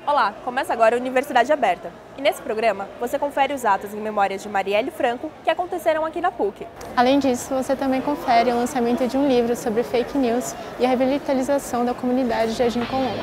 Olá, começa agora a Universidade Aberta. E nesse programa, você confere os atos em memória de Marielle Franco que aconteceram aqui na PUC. Além disso, você também confere o lançamento de um livro sobre fake news e a revitalização da comunidade de Jardim Colombo.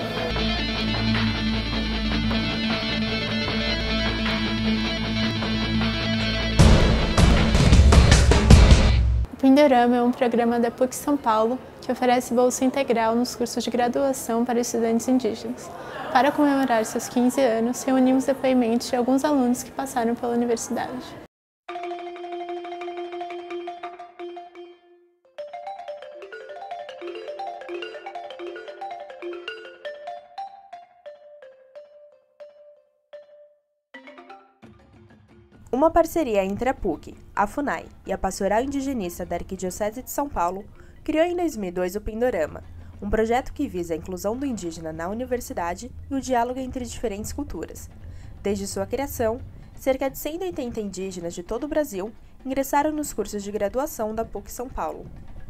O Pindorama é um programa da PUC São Paulo que oferece bolsa integral nos cursos de graduação para estudantes indígenas. Para comemorar seus 15 anos, reunimos depoimentos de alguns alunos que passaram pela universidade. Uma parceria entre a PUC, a FUNAI e a Pastoral Indigenista da Arquidiocese de São Paulo criou em 2002 o Pindorama, um projeto que visa a inclusão do indígena na universidade e o diálogo entre diferentes culturas. Desde sua criação, cerca de 180 indígenas de todo o Brasil ingressaram nos cursos de graduação da PUC São Paulo.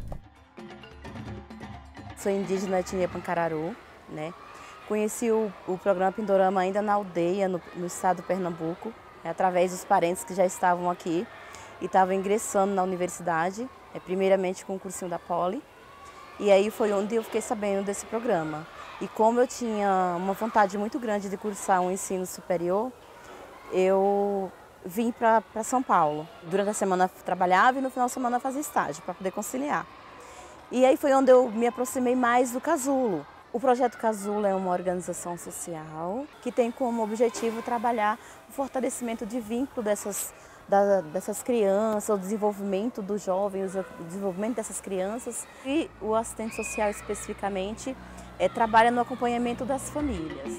Sou indígena etnia Pancararu, né? Conheci o programa Pindorama ainda na aldeia, no estado de Pernambuco, através dos parentes que já estavam aqui e estavam ingressando na universidade, primeiramente com o cursinho da Poli. E aí foi onde eu fiquei sabendo desse programa. E como eu tinha uma vontade muito grande de cursar um ensino superior, eu vim para São Paulo. Durante a semana trabalhava e no final de semana fazia estágio para poder conciliar. E aí foi onde eu me aproximei mais do Casulo. O Projeto Casulo é uma organização social que tem como objetivo trabalhar o fortalecimento de vínculo dessas crianças, o desenvolvimento dos jovens, o desenvolvimento dessas crianças. E o assistente social especificamente trabalha no acompanhamento das famílias.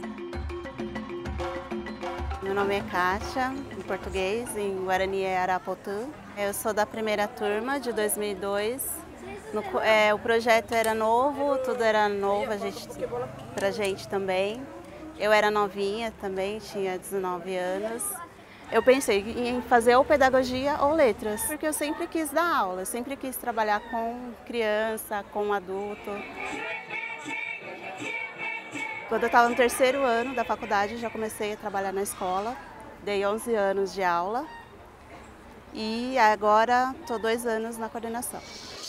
Meu nome é Kátia, em português, em Guarani é Araputu. Eu sou da primeira turma de 2002. O projeto era novo, tudo era novo pra gente também. Eu era novinha também, tinha 19 anos. Eu pensei em fazer ou pedagogia ou letras, porque eu sempre quis dar aula, eu sempre quis trabalhar com criança, com adulto. Quando eu estava no terceiro ano da faculdade, já comecei a trabalhar na escola, dei 11 anos de aula e agora estou 2 anos na coordenação.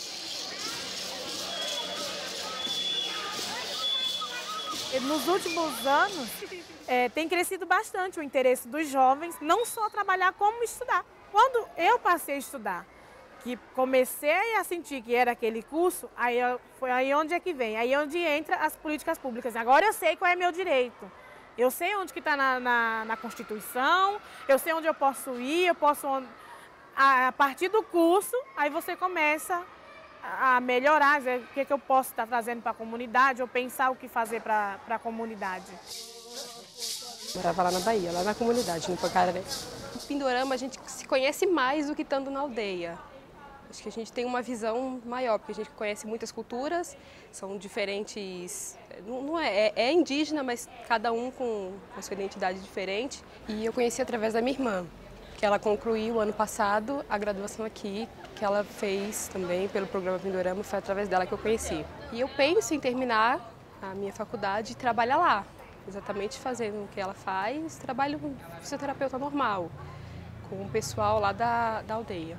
Nos últimos anos, tem crescido bastante o interesse dos jovens, não só trabalhar como estudar. Quando eu passei a estudar, que comecei a sentir que era aquele curso, foi aí onde é que vem, aí onde entra as políticas públicas. Agora eu sei qual é meu direito, eu sei onde que está na Constituição, eu sei onde eu posso ir, a partir do curso, aí você começa a melhorar, o que eu posso estar trazendo para a comunidade ou pensar o que fazer para a comunidade. Morava lá na Bahia, lá na comunidade, no Pancaré. No Pindorama a gente se conhece mais do que estando na aldeia. Acho que a gente tem uma visão maior, porque a gente conhece muitas culturas, são diferentes, é indígena, mas cada um com a sua identidade diferente. E eu conheci através da minha irmã, que ela concluiu ano passado a graduação aqui, que ela fez também pelo programa Pindorama, foi através dela que eu conheci. E eu penso em terminar a minha faculdade e trabalhar lá, exatamente fazendo o que ela faz, trabalho com fisioterapeuta normal, com o pessoal lá da aldeia.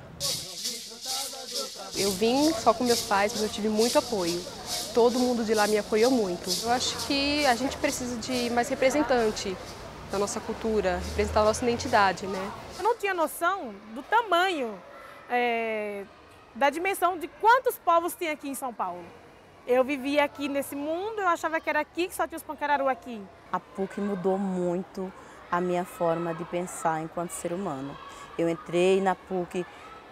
Eu vim só com meus pais, mas eu tive muito apoio. Todo mundo de lá me apoiou muito. Eu acho que a gente precisa de mais representante da nossa cultura, representar a nossa identidade, né? Eu não tinha noção do tamanho, da dimensão de quantos povos tem aqui em São Paulo. Eu vivia aqui nesse mundo, eu achava que era aqui, que só tinha os Pancararu aqui. A PUC mudou muito a minha forma de pensar enquanto ser humano. Eu entrei na PUC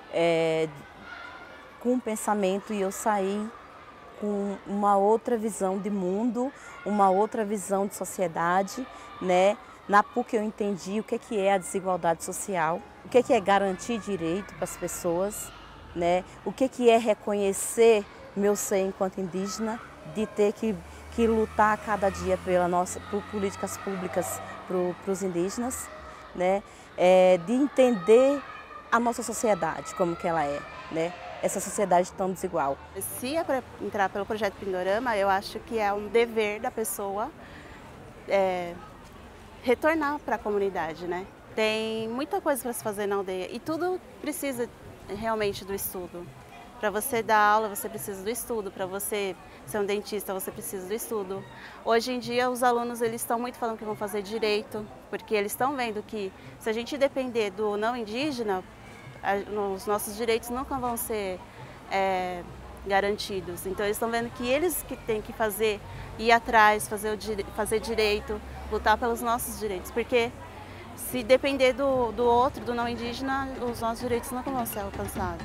com um pensamento e eu saí com uma outra visão de mundo, uma outra visão de sociedade, né? Na PUC eu entendi o que é a desigualdade social, o que é garantir direito para as pessoas, né? O que é reconhecer meu ser enquanto indígena, de ter que lutar cada dia por políticas públicas para os indígenas, né? De entender a nossa sociedade, como que ela é, né? Essa sociedade tão desigual. Se é para entrar pelo projeto Pindorama, eu acho que é um dever da pessoa retornar para a comunidade, né? Tem muita coisa para se fazer na aldeia e tudo precisa realmente do estudo. Para você dar aula, você precisa do estudo. Para você ser um dentista, você precisa do estudo. Hoje em dia, os alunos eles estão muito falando que vão fazer direito, porque eles estão vendo que se a gente depender do não indígena, os nossos direitos nunca vão ser garantidos. Então, eles estão vendo que eles que têm que ir atrás, fazer direito, lutar pelos nossos direitos, porque se depender do outro, do não indígena, os nossos direitos nunca vão ser alcançados.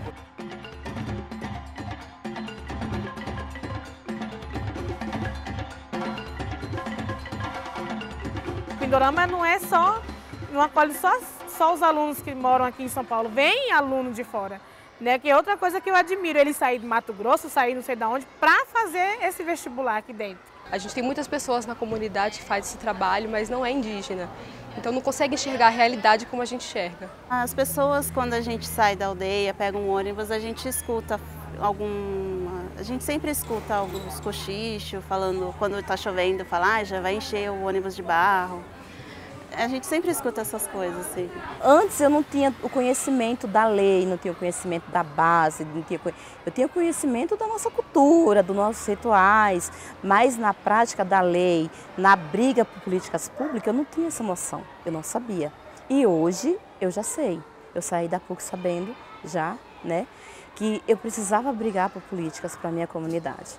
O Pindorama não é só, não acolhe só os alunos que moram aqui em São Paulo, vem aluno de fora. Né? Que é outra coisa que eu admiro, ele sair de Mato Grosso, sair não sei de onde, para fazer esse vestibular aqui dentro. A gente tem muitas pessoas na comunidade que faz esse trabalho, mas não é indígena. Então não consegue enxergar a realidade como a gente enxerga. As pessoas, quando a gente sai da aldeia, pega um ônibus, a gente escuta a gente sempre escuta alguns cochichos, falando, quando está chovendo, fala, já vai encher o ônibus de barro. A gente sempre escuta essas coisas, assim. Antes eu não tinha o conhecimento da lei, não tinha o conhecimento da base, eu tinha conhecimento da nossa cultura, dos nossos rituais, mas na prática da lei, na briga por políticas públicas, eu não tinha essa noção, eu não sabia. E hoje eu já sei, eu saí da PUC sabendo já, né, que eu precisava brigar por políticas para a minha comunidade.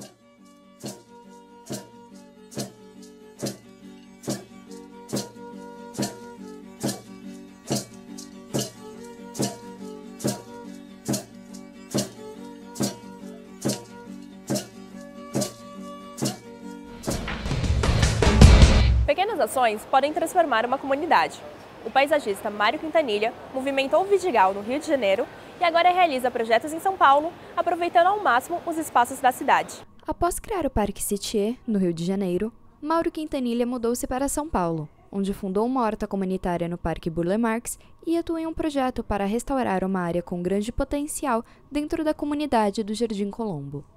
Pequenas ações podem transformar uma comunidade. O paisagista Mário Quintanilha movimentou o Vidigal no Rio de Janeiro e agora realiza projetos em São Paulo, aproveitando ao máximo os espaços da cidade. Após criar o Parque Citier, no Rio de Janeiro, Mário Quintanilha mudou-se para São Paulo, onde fundou uma horta comunitária no Parque Burle Marx e atua em um projeto para restaurar uma área com grande potencial dentro da comunidade do Jardim Colombo.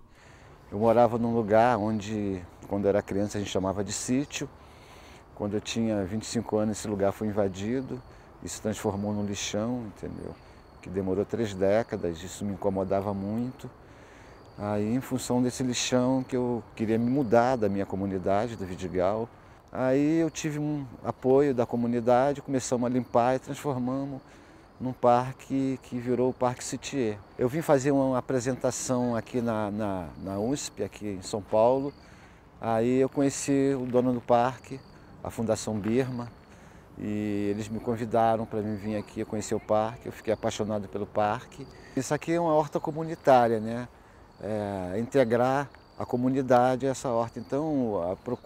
Eu morava num lugar onde, quando era criança, a gente chamava de sítio. Quando eu tinha 25 anos, esse lugar foi invadido e se transformou num lixão, entendeu? Que demorou 3 décadas, isso me incomodava muito. Aí, em função desse lixão, que eu queria me mudar da minha comunidade, do Vidigal. Aí eu tive um apoio da comunidade, começamos a limpar e transformamos num parque que virou o Parque Citier. Eu vim fazer uma apresentação aqui na USP, aqui em São Paulo. Aí eu conheci o dono do parque, a Fundação Birma, e eles me convidaram para vir aqui conhecer o parque. Eu fiquei apaixonado pelo parque. Isso aqui é uma horta comunitária, né? Integrar a comunidade a essa horta. Então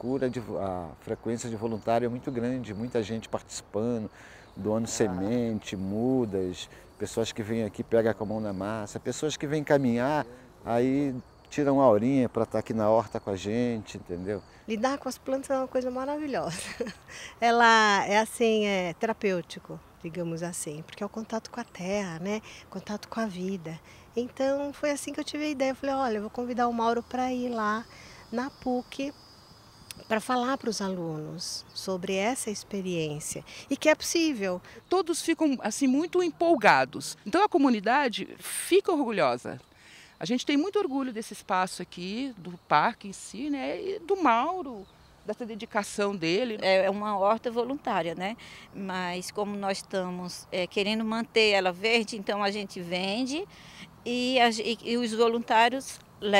a frequência de voluntário é muito grande, muita gente participando, doando semente, mudas, pessoas que vêm aqui pegam com a mão na massa, pessoas que vêm caminhar, aí tiram uma horinha para estar aqui na horta com a gente, entendeu? Lidar com as plantas é uma coisa maravilhosa. Ela é assim, terapêutico, digamos assim, porque é o contato com a terra, né? Contato com a vida. Então foi assim que eu tive a ideia. Eu falei, olha, eu vou convidar o Mauro para ir lá na PUC para falar para os alunos sobre essa experiência e que é possível. Todos ficam assim muito empolgados. Então a comunidade fica orgulhosa. A gente tem muito orgulho desse espaço aqui, do parque em si, né, e do Mauro, dessa dedicação dele. É uma horta voluntária, né? Mas como nós estamos querendo manter ela verde, então a gente vende e os voluntários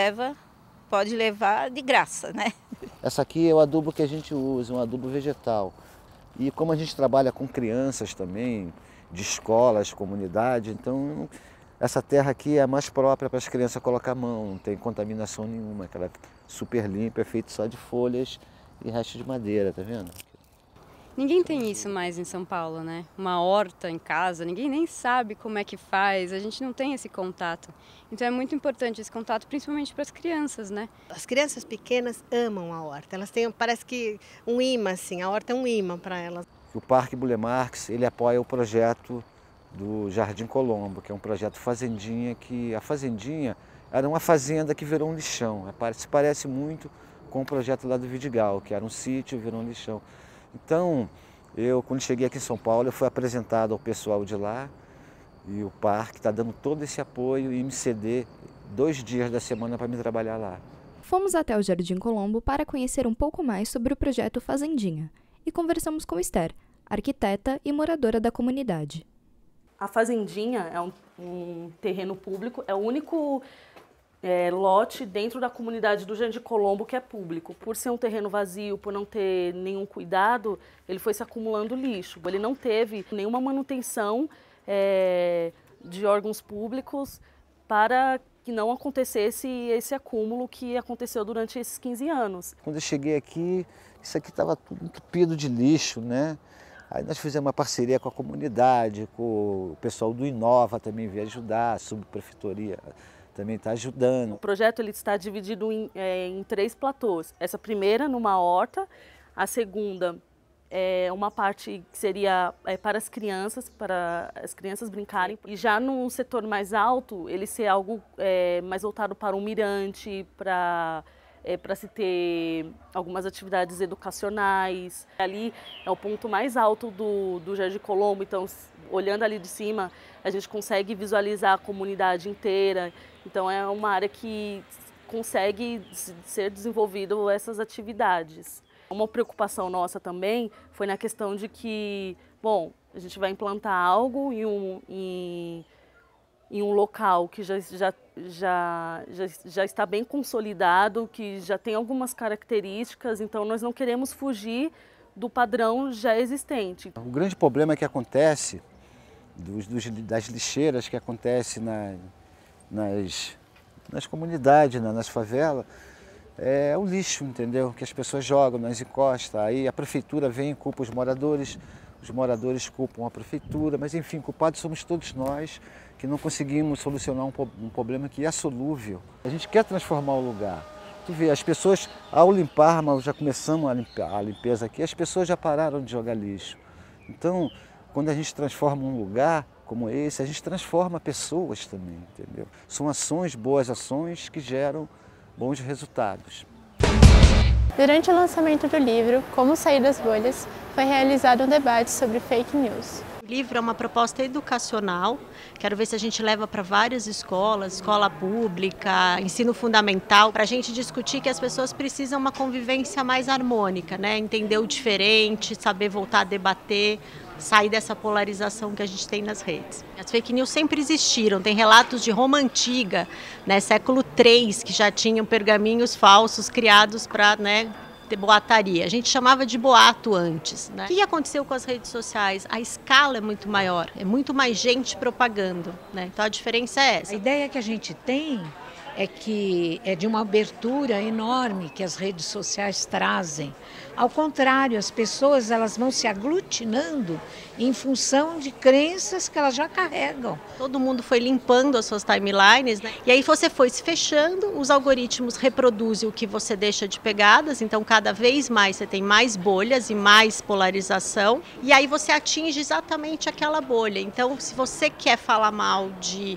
pode levar de graça, né? Essa aqui é o adubo que a gente usa, um adubo vegetal. E como a gente trabalha com crianças também, de escolas, comunidade, então essa terra aqui é a mais própria para as crianças colocar a mão, não tem contaminação nenhuma, ela é super limpa, é feito só de folhas e resto de madeira, tá vendo? Ninguém tem isso mais em São Paulo, né? Uma horta em casa, ninguém nem sabe como é que faz, a gente não tem esse contato. Então é muito importante esse contato, principalmente para as crianças, né? As crianças pequenas amam a horta, elas têm, parece que um imã, assim, a horta é um imã para elas. O Parque Burle Marx, ele apoia o projeto do Jardim Colombo, que é um projeto fazendinha, que a fazendinha era uma fazenda que virou um lixão. Se parece muito com o projeto lá do Vidigal, que era um sítio e virou um lixão. Então, quando cheguei aqui em São Paulo, eu fui apresentado ao pessoal de lá e o parque está dando todo esse apoio e me ceder 2 dias da semana para me trabalhar lá. Fomos até o Jardim Colombo para conhecer um pouco mais sobre o projeto Fazendinha e conversamos com Esther, arquiteta e moradora da comunidade. A Fazendinha é um terreno público, é o único lote dentro da comunidade do Jardim Colombo que é público. Por ser um terreno vazio, por não ter nenhum cuidado, ele foi se acumulando lixo. Ele não teve nenhuma manutenção de órgãos públicos para que não acontecesse esse acúmulo que aconteceu durante esses 15 anos. Quando eu cheguei aqui, isso aqui estava tudo entupido de lixo, né? Aí nós fizemos uma parceria com a comunidade, com o pessoal do Inova também veio ajudar, a subprefeitoria também está ajudando. O projeto ele está dividido em 3 platôs. Essa primeira numa horta, a segunda é uma parte que seria para as crianças brincarem. E já no setor mais alto, ele ser algo mais voltado para um mirante, para se ter algumas atividades educacionais. Ali é o ponto mais alto do Jardim Colombo, então olhando ali de cima a gente consegue visualizar a comunidade inteira. Então é uma área que consegue ser desenvolvido essas atividades. Uma preocupação nossa também foi na questão de que, bom, a gente vai implantar algo em um local que já está bem consolidado, que já tem algumas características, então nós não queremos fugir do padrão já existente. O grande problema que acontece, das lixeiras que acontece nas comunidades, nas favelas, é o lixo, entendeu? Que as pessoas jogam nas encostas, aí a prefeitura vem e culpa os moradores culpam a prefeitura, mas enfim, culpados somos todos nós que não conseguimos solucionar um problema que é solúvel. A gente quer transformar o lugar. Tu vê, as pessoas, ao limpar, mas já começamos a limpeza aqui, as pessoas já pararam de jogar lixo. Então, quando a gente transforma um lugar como esse, a gente transforma pessoas também, entendeu? São ações, boas ações que geram bons resultados. Durante o lançamento do livro Como Sair das Bolhas, foi realizado um debate sobre fake news. O livro é uma proposta educacional, quero ver se a gente leva para várias escolas, escola pública, ensino fundamental, para a gente discutir que as pessoas precisam de uma convivência mais harmônica, né? Entender o diferente, saber voltar a debater, sair dessa polarização que a gente tem nas redes. As fake news sempre existiram, tem relatos de Roma Antiga, né, século III, que já tinham pergaminhos falsos criados para, ter boataria. A gente chamava de boato antes. Né? O que aconteceu com as redes sociais? A escala é muito maior, é muito mais gente propagando. Né? Então a diferença é essa. A ideia que a gente tem é que é de uma abertura enorme que as redes sociais trazem. Ao contrário, as pessoas elas vão se aglutinando em função de crenças que elas já carregam. Todo mundo foi limpando as suas timelines, né? E aí você foi se fechando, os algoritmos reproduzem o que você deixa de pegadas, então cada vez mais você tem mais bolhas e mais polarização, e aí você atinge exatamente aquela bolha. Então, se você quer falar mal de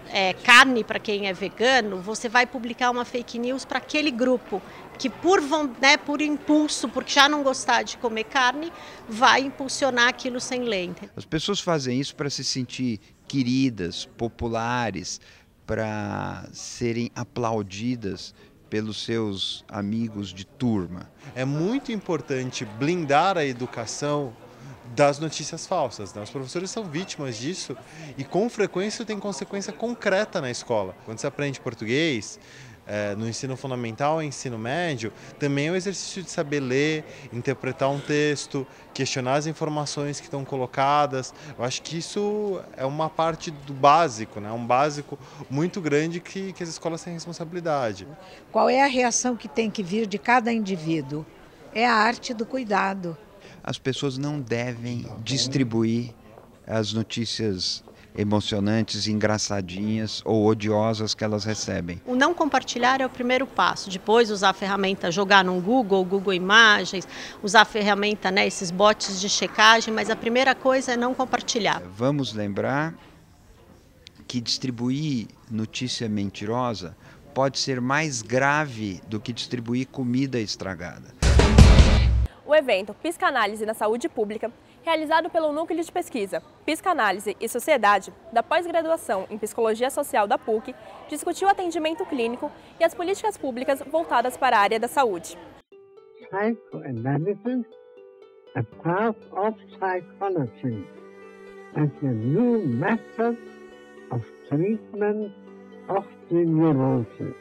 carne para quem é vegano, você vai publicar uma fake news para aquele grupo que por impulso, porque já não gostar de comer carne, vai impulsionar aquilo sem lei. As pessoas fazem isso para se sentir queridas, populares, para serem aplaudidas pelos seus amigos de turma. É muito importante blindar a educação das notícias falsas. Né? Os professores são vítimas disso e com frequência isso tem consequência concreta na escola. Quando você aprende português, no ensino fundamental e ensino médio, também é o exercício de saber ler, interpretar um texto, questionar as informações que estão colocadas. Eu acho que isso é uma parte do básico, né? Um básico muito grande que as escolas têm responsabilidade. Qual é a reação que tem que vir de cada indivíduo? É a arte do cuidado. As pessoas não devem distribuir as notícias emocionantes, engraçadinhas ou odiosas que elas recebem. O não compartilhar é o primeiro passo. Depois usar a ferramenta, jogar no Google Imagens, usar a ferramenta, esses bots de checagem, mas a primeira coisa é não compartilhar. Vamos lembrar que distribuir notícia mentirosa pode ser mais grave do que distribuir comida estragada. O O evento Psicanálise na Saúde Pública, realizado pelo Núcleo de Pesquisa Psicanálise e Sociedade da pós-graduação em Psicologia Social da PUC, discutiu atendimento clínico e as políticas públicas voltadas para a área da saúde. Psychoanalysis, a part of psychology, as a new method of treatment of the neurosis.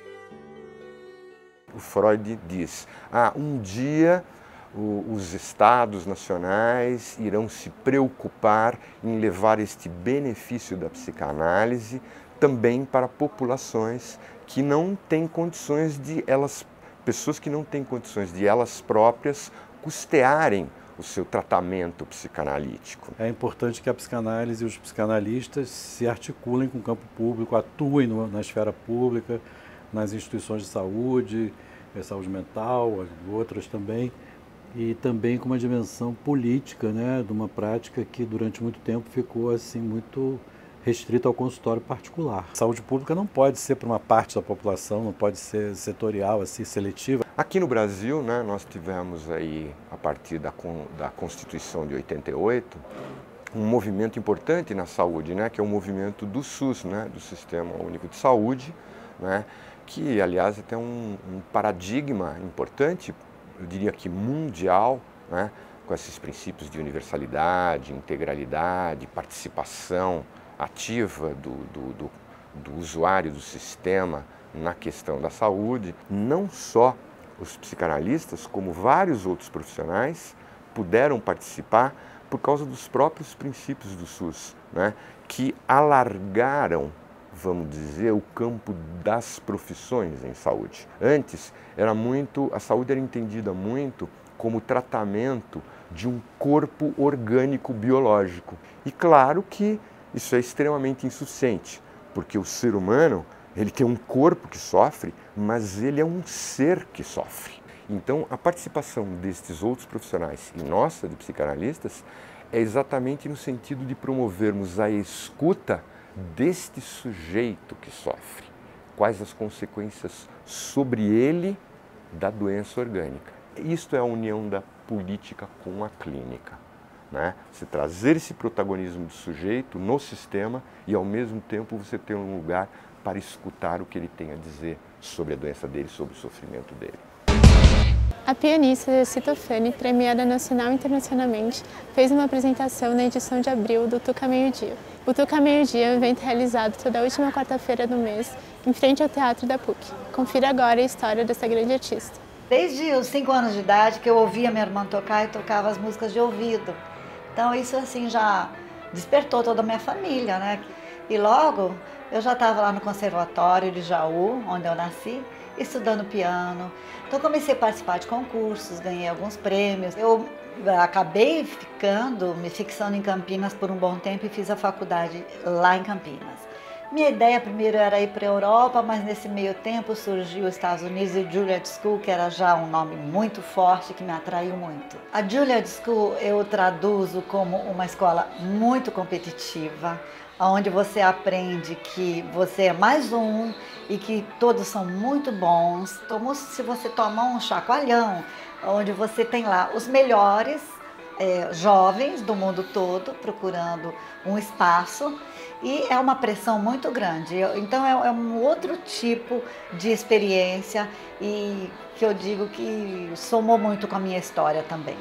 O Freud diz, um dia os estados nacionais irão se preocupar em levar este benefício da psicanálise também para populações que não têm condições pessoas que não têm condições de elas próprias custearem o seu tratamento psicanalítico. É importante que a psicanálise e os psicanalistas se articulem com o campo público, atuem na esfera pública, nas instituições de saúde mental, outras também, e também com uma dimensão política, né, de uma prática que durante muito tempo ficou assim muito restrita ao consultório particular. A saúde pública não pode ser para uma parte da população, não pode ser setorial, assim, seletiva. Aqui no Brasil, né, nós tivemos aí, a partir da Constituição de 88, um movimento importante na saúde, né, que é o movimento do SUS, né, do Sistema Único de Saúde, né, que, aliás, é até um paradigma importante, eu diria que mundial, né, com esses princípios de universalidade, integralidade, participação ativa do usuário do sistema na questão da saúde. Não só os psicanalistas, como vários outros profissionais puderam participar por causa dos próprios princípios do SUS, né, que alargaram, vamos dizer, o campo das profissões em saúde. Antes, a saúde era entendida muito como tratamento de um corpo orgânico biológico. E claro que isso é extremamente insuficiente, porque o ser humano, ele tem um corpo que sofre, mas ele é um ser que sofre. Então, a participação destes outros profissionais e nossa, de psicanalistas, é exatamente no sentido de promovermos a escuta deste sujeito que sofre. Quais as consequências sobre ele da doença orgânica. Isto é a união da política com a clínica, né? Você trazer esse protagonismo do sujeito no sistema e, ao mesmo tempo, você ter um lugar para escutar o que ele tem a dizer sobre a doença dele, sobre o sofrimento dele. A pianista Cito Fani, premiada nacional e internacionalmente, fez uma apresentação na edição de abril do Tuca Meio-Dia. O Tuca Meio-Dia é um evento realizado toda a última quarta-feira do mês, em frente ao Teatro da PUC. Confira agora a história dessa grande artista. Desde os 5 anos de idade que eu ouvia minha irmã tocar e tocava as músicas de ouvido. Então isso assim já despertou toda a minha família, né? E logo eu já estava lá no Conservatório de Jaú, onde eu nasci, estudando piano. Então comecei a participar de concursos, ganhei alguns prêmios. Eu acabei me fixando em Campinas por um bom tempo e fiz a faculdade lá em Campinas. Minha ideia primeiro era ir para a Europa, mas nesse meio tempo surgiu os Estados Unidos e o Juilliard School, que era já um nome muito forte, que me atraiu muito. A Juilliard School eu traduzo como uma escola muito competitiva, onde você aprende que você é mais um e que todos são muito bons. Como se você tomar um chacoalhão, onde você tem lá os melhores jovens do mundo todo procurando um espaço, e é uma pressão muito grande. Então é um outro tipo de experiência e que eu digo que somou muito com a minha história também.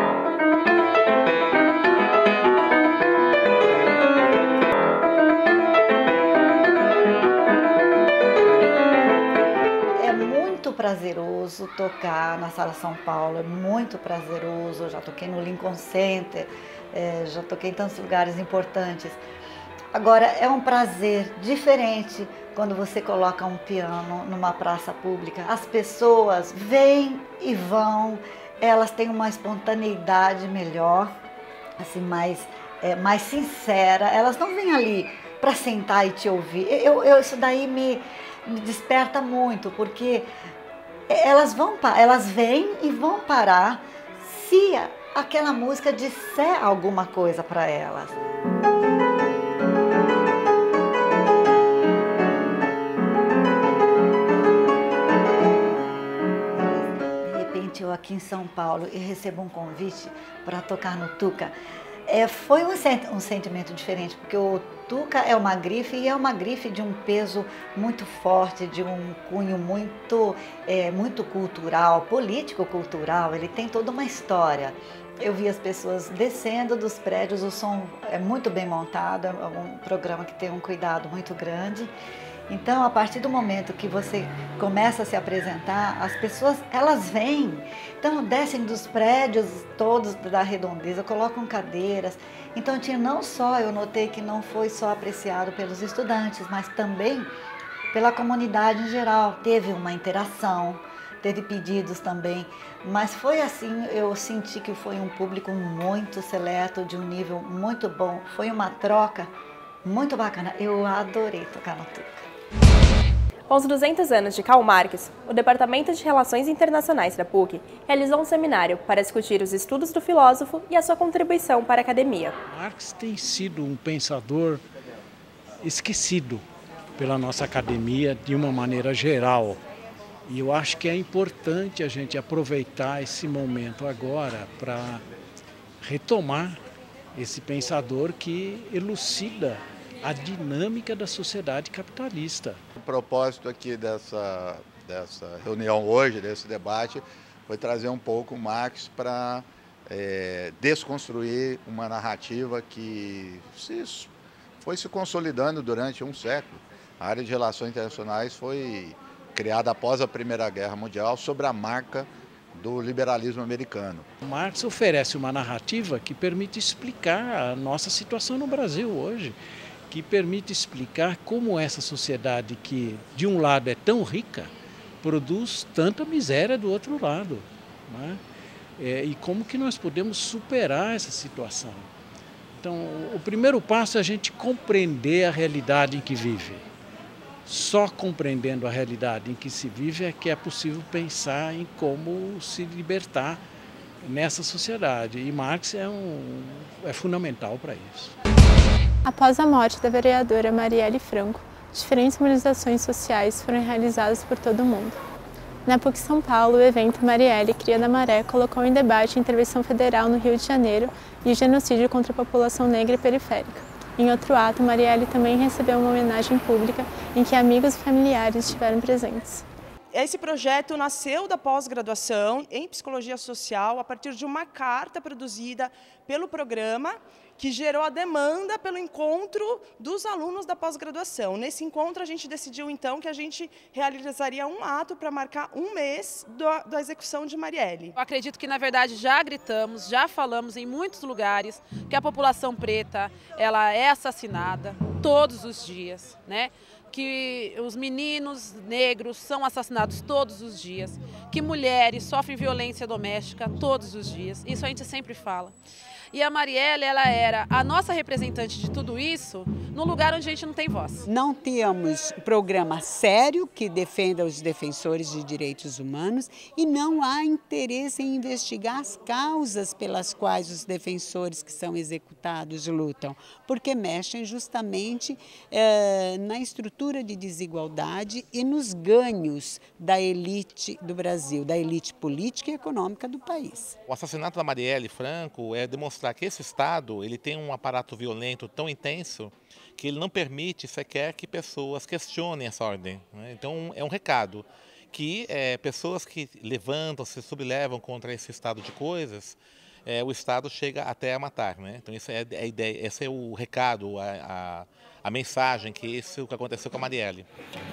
Prazeroso tocar na Sala São Paulo, é muito prazeroso. Eu já toquei no Lincoln Center, já toquei em tantos lugares importantes. Agora, é um prazer diferente quando você coloca um piano numa praça pública. As pessoas vêm e vão, elas têm uma espontaneidade melhor, assim, mais sincera. Elas não vêm ali para sentar e te ouvir. Isso daí me desperta muito, porque elas vêm e vão parar se aquela música disser alguma coisa para elas. De repente eu aqui em São Paulo e recebo um convite para tocar no Tuca, foi um sentimento diferente, porque o Tuca é uma grife e é uma grife de um peso muito forte, de um cunho muito cultural, político-cultural, ele tem toda uma história. Eu vi as pessoas descendo dos prédios, o som é muito bem montado, é um programa que tem um cuidado muito grande. Então, a partir do momento que você começa a se apresentar, as pessoas, elas vêm. Então, descem dos prédios todos da redondeza, colocam cadeiras. Então, eu notei que não foi só apreciado pelos estudantes, mas também pela comunidade em geral. Teve uma interação, teve pedidos também, mas foi assim, eu senti que foi um público muito seleto, de um nível muito bom. Foi uma troca muito bacana. Eu adorei tocar no Tuca. Com os 200 anos de Karl Marx, o Departamento de Relações Internacionais da PUC realizou um seminário para discutir os estudos do filósofo e a sua contribuição para a academia. Marx tem sido um pensador esquecido pela nossa academia de uma maneira geral. E eu acho que é importante a gente aproveitar esse momento agora para retomar esse pensador que elucida a dinâmica da sociedade capitalista. O propósito aqui dessa reunião hoje, desse debate, foi trazer um pouco Marx para desconstruir uma narrativa que foi se consolidando durante um século. A área de relações internacionais foi criada após a Primeira Guerra Mundial sob a marca do liberalismo americano. Marx oferece uma narrativa que permite explicar a nossa situação no Brasil hoje, que permite explicar como essa sociedade que, de um lado, é tão rica, produz tanta miséria do outro lado, né? E como que nós podemos superar essa situação. Então, o primeiro passo é a gente compreender a realidade em que vive. Só compreendendo a realidade em que se vive é que é possível pensar em como se libertar nessa sociedade. E Marx é fundamental para isso. Após a morte da vereadora Marielle Franco, diferentes mobilizações sociais foram realizadas por todo o mundo. Na PUC São Paulo, o evento Marielle Cria da Maré colocou em debate a intervenção federal no Rio de Janeiro e o genocídio contra a população negra e periférica. Em outro ato, Marielle também recebeu uma homenagem pública em que amigos e familiares estiveram presentes. Esse projeto nasceu da pós-graduação em Psicologia Social a partir de uma carta produzida pelo programa que gerou a demanda pelo encontro dos alunos da pós-graduação. Nesse encontro, a gente decidiu, então, que a gente realizaria um ato para marcar um mês da execução de Marielle. Eu acredito que, na verdade, já gritamos, já falamos em muitos lugares que a população preta ela é assassinada todos os dias, né? Que os meninos negros são assassinados todos os dias, que mulheres sofrem violência doméstica todos os dias. Isso a gente sempre fala. E a Marielle, ela era a nossa representante de tudo isso num lugar onde a gente não tem voz. Não temos programa sério que defenda os defensores de direitos humanos e não há interesse em investigar as causas pelas quais os defensores que são executados lutam, porque mexem justamente na estrutura de desigualdade e nos ganhos da elite do Brasil, da elite política e econômica do país. O assassinato da Marielle Franco é demonstrar que esse Estado ele tem um aparato violento tão intenso que ele não permite sequer que pessoas questionem essa ordem, né? Então é um recado que pessoas que levantam, se sublevam contra esse estado de coisas, o Estado chega até a matar, né? Então essa é a ideia, esse é o recado, a mensagem que isso que aconteceu com a Marielle.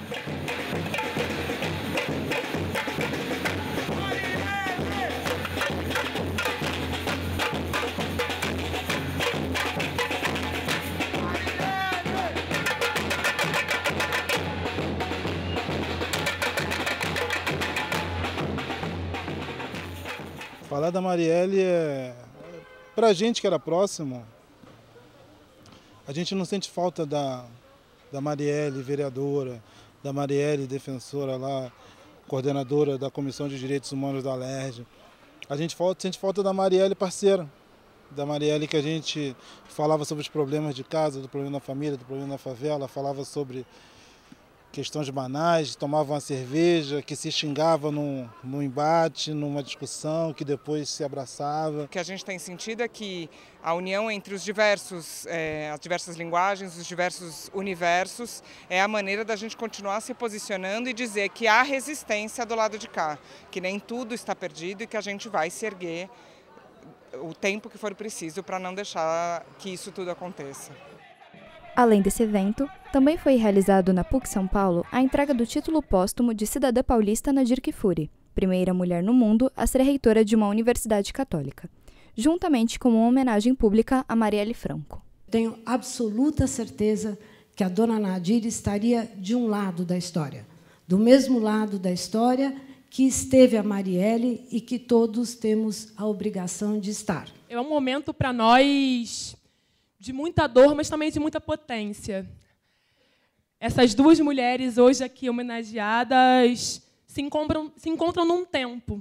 Falar da Marielle para a gente que era próximo, a gente não sente falta da Marielle vereadora, da Marielle defensora lá, coordenadora da Comissão de Direitos Humanos da Alerj. A gente sente falta da Marielle parceira, da Marielle que a gente falava sobre os problemas de casa, do problema da família, do problema da favela, falava sobre questões banais, tomavam uma cerveja, que se xingava num embate, numa discussão, que depois se abraçava. O que a gente tem sentido é que a união entre as diversas linguagens, os diversos universos, é a maneira da gente continuar se posicionando e dizer que há resistência do lado de cá, que nem tudo está perdido e que a gente vai se erguer o tempo que for preciso para não deixar que isso tudo aconteça. Além desse evento, também foi realizado na PUC São Paulo a entrega do título póstumo de cidadã paulista Nadir Kfouri, primeira mulher no mundo a ser reitora de uma universidade católica, juntamente com uma homenagem pública a Marielle Franco. Tenho absoluta certeza que a dona Nadir estaria de um lado da história, do mesmo lado da história que esteve a Marielle e que todos temos a obrigação de estar. É um momento para nós de muita dor, mas também de muita potência. Essas duas mulheres hoje aqui homenageadas se encontram num tempo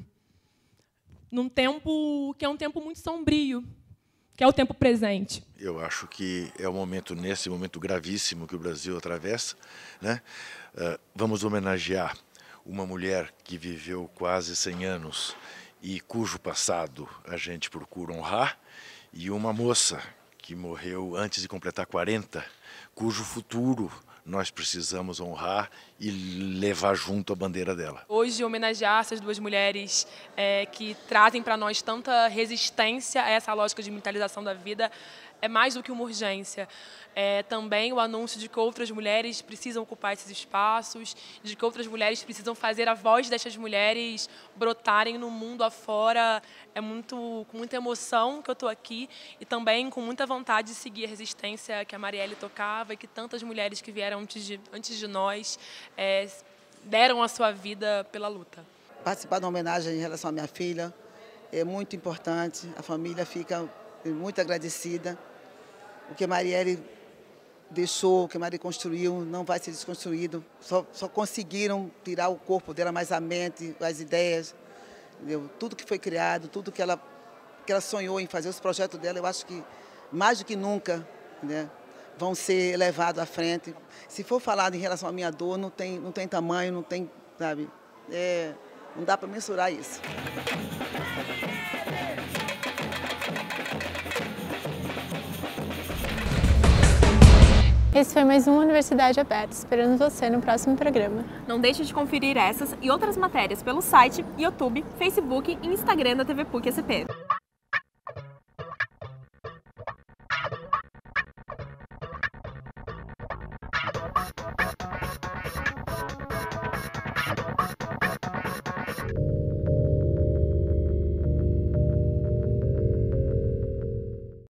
que é um tempo muito sombrio, que é o tempo presente. Eu acho que é o momento, nesse momento gravíssimo que o Brasil atravessa, né? Vamos homenagear uma mulher que viveu quase 100 anos e cujo passado a gente procura honrar, e uma moça que morreu antes de completar 40, cujo futuro nós precisamos honrar e levar junto a bandeira dela. Hoje, homenagear essas duas mulheres que trazem para nós tanta resistência a essa lógica de mentalização da vida é mais do que uma urgência. Também o anúncio de que outras mulheres precisam ocupar esses espaços, de que outras mulheres precisam fazer a voz dessas mulheres brotarem no mundo afora. É com muita emoção que eu estou aqui e também com muita vontade de seguir a resistência que a Marielle tocava e que tantas mulheres que vieram antes de nós deram a sua vida pela luta. Participar da homenagem em relação à minha filha é muito importante, a família fica muito agradecida. O que a Marielle deixou, o que a Marielle construiu, não vai ser desconstruído. Só conseguiram tirar o corpo dela, mais a mente, as ideias, entendeu? Tudo que foi criado, tudo que ela sonhou em fazer, os projetos dela, eu acho que mais do que nunca, né, vão ser levados à frente. Se for falado em relação à minha dor, não tem tamanho, não tem, sabe, não dá para mensurar isso. Esse foi mais uma Universidade Aberta, esperando você no próximo programa. Não deixe de conferir essas e outras matérias pelo site, YouTube, Facebook e Instagram da TV PUC-SP.